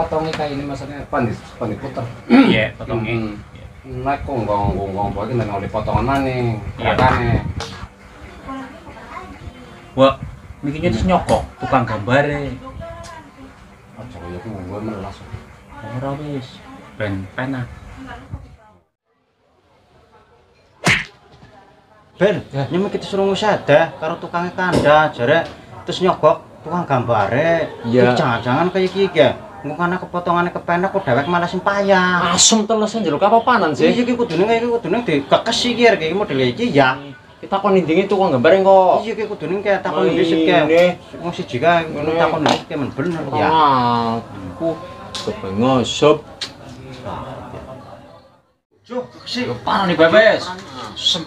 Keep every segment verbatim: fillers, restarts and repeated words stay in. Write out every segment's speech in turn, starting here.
potongnya kayak ini maksudnya pandit pandit puter. Iya, potongnya. Naik gonggong gonggong bagi dan oleh potongan mana gerakannya. Wah, mikirnya terus nyokok tukang gambare. Aja ya gue malah langsung. Ora wis, ben penak. Ben, nyemuk kita suruh ngusada karo tukangnya kanda jare terus nyogok tukang gambare. Iya. Jangan-jangan kayak gini ya. Engko kana kepotongannya kepenak kok dhewek malah sing payah. Asem telesen jeruk apa-apanan sih? Iki kudune kaya kudune dikekes iki iki model iki ya. Kita kon nindingi tukang gambare kok. Iya iki kudune kaya takon dhisik kaya. Wong siji kae ngono takon dhisik men bener ya. Aku kepengosob. Cuk, sik. Parah nih bebes. Asem.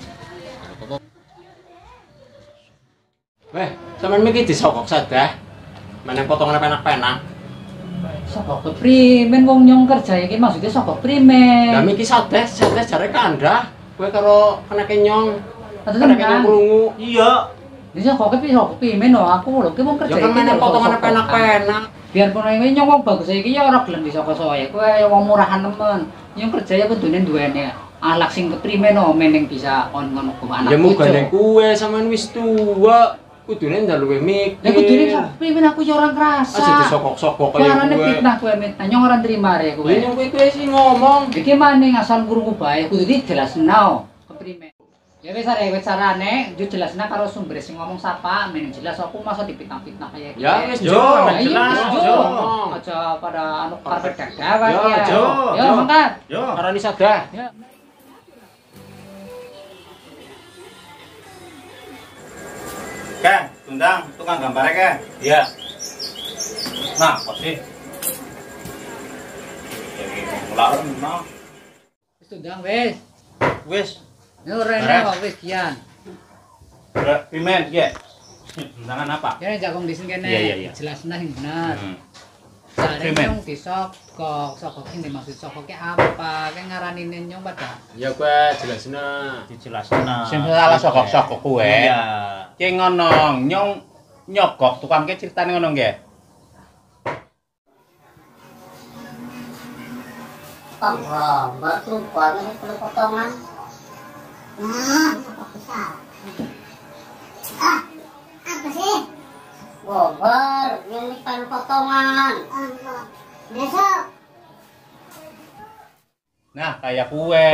Weh, sampean mikir disokok sadah. Meneng potongan penak-penak. Sokok keprimen wong nyong kerja iki maksudnya sokok primen. Lah mikir sadah, sadah jare kandah. Kowe karo kenake nyong. Ada Kenake nyong tenan. krungu. Iya. Ini sokok kepi sokok primen lho aku lho ki wong kerja Ya kan meneng potongan penak-penak. Biar pun ini nyong wong bagus iki ya ora gelem disokok saya. Kowe ya wong murahan nemen. Nyong kerja ya kudune duwene alak sing keprimen lho meneng bisa on ngono ku anak. Ya mugane kowe sampean wis tuwa. Kudune ndaluwe mikir. Lah kudune sokok primen aku ya ora ngrasa. Aja disokok-sokok kaya Karane kowe. fitnah kowe mit. Nyong ora nrimo re kowe. Nyong kowe kowe sih ngomong. Iki maning asal krungu bae kudu dijelasno keprimen. Ya wis are wis carane yo jelasna karo sumber sing ngomong sapa men jelas aku masa dipitnah-pitnah kaya iki. Ya wis Jo, jo, jelas, jo. Jo. Aja pada anu karpet dadawan Yo, ya. Jo, Yo Jo. mangkat. Yo. Karani sadah. Ya. Kan, tundang tukang gambare ke? Iya. Nah, kok sih? Jadi mulai nah. Wis tundang wis. Wis, Yo rene Beres. kok wis kian. udah pimen ya. Undangan apa? Ya jagung di sini kene. Iya, iya, iya. Jelasna sing bener. Hmm. Jare Primen. nyong disokok, sokok sing dimaksud sokoknya apa? Kayak ngaranine nyong pada. Ya kowe jelasna. Dijelasna. Sing salah sokok-sokok kowe. Iya. Ki ngono, nyong nyogok tukang ki critane ngono nggih. Wah, mbak tuh banyak perlu potongan. Nah, apa besar? Ah, apa sih? Gober, yang perlu potongan. Besok. Nah, kayak kowe.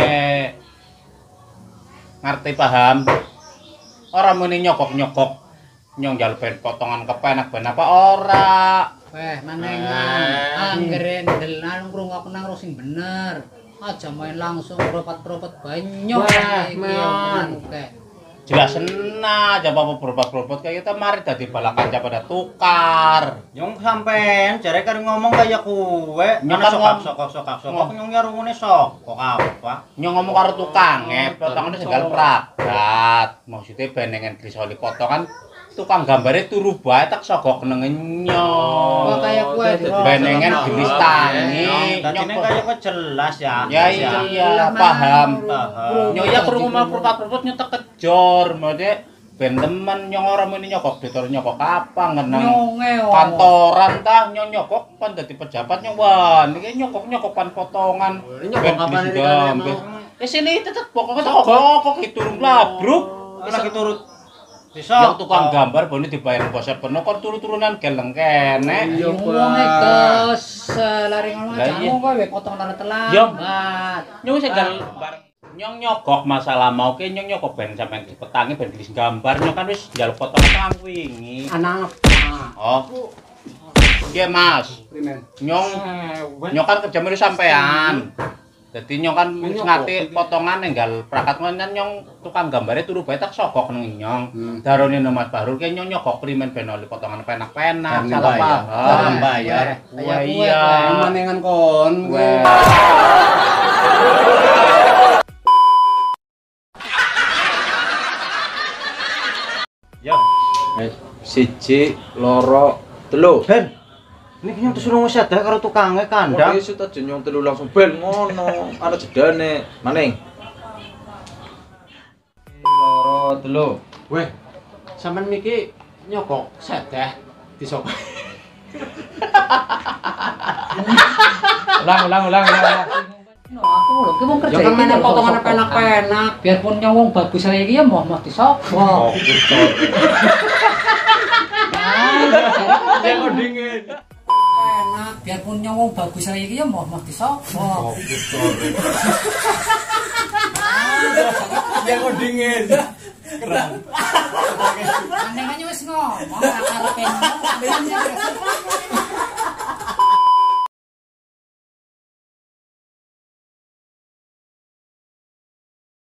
Ngerti paham? Ora muni nyogok-nyogok nyong njaluk ben potongan kepenak ben apa ora. Weh, manengan. Ah. Anggere ndelan ngrungokno nang sing bener. Aja main langsung propot-propot banyak. Wah, iki, men. oke. Jelasna aja apa berobat-berobat kayak kita mari dadi bala kanca pada tukar. Nyong sampean jare karo ngomong kaya kowe. Nyong Nyong kan sokak ngom- sokak sokak sokak ngom- nyong ya rungune sokok apa? Nyong ngomong karo tukang, eh potongane segala pragat. Maksudnya benengen grisoli potongan tukang gambare turu bae tak sogok nang nyong. Oh, kayak kowe benengen gelis tangi. Dadine Nyong kaya kok jelas ya. ya iya paham. Paham. Nyong ya krungu mah purpat-purpat nyetek kejor, maksudnya ben temen nyong ora muni nyokok ditor nyokok apa ngenang Nyonge oh. kantoran tah nyong nyokok pan dadi pejabat nyong wah niki nyokok-nyokokan potongan Nyokok kapan ini kan emang? ya sini tetep pokoknya sokok kok turun labruk Lagi turut yang tukang gambar bone dibayar bosnya penuh kon turu-turunan geleng kene Yo wong tos lari ngono Lah, iya. jamu kowe we potong tanah telat. Yo. Bat. nyong segal bareng nyong nyogok masalah mau ke nyong nyogok ben sampean dipetangi ben tulis gambar nyong kan wis njaluk potong kang wingi Anak. oh iya mas Primen. nyong nyong kan kerja miru sampean jadi nyong kan wis ngati potongan enggal prakat ngono nyong tukang gambare turu bae tak sogok nang nyong Hmm. darone Mas Bahrul ke nyong nyogok primen ben oli potongan penak-penak Kan salah bayar. paham Kan bayar. wah Kayak iya Manengan kon gue. Ya. Siji, loro, telu. Ben. Niki nyong disuruh ngusada karo tukange kandang. Wong iso ta nyong telu langsung ben ngono. Ana jedane. Maning. Loro, telu. weh sampean miki nyogok sedah disogok Ulang, ulang, ulang, ulang. No, aku lho ki mau kerja Ya kan iki meneh lho, potongan sok-sokan. penak-penak. Biarpun nyowong bagus saya iki ya mau mau disogok. Dia ngodingin. Enak. Biarpun nyowong bagus saya iki ya mau mau disogok. Dia ngodingin. Keren. Aneh aja wis ngomong, ora karepe ngomong.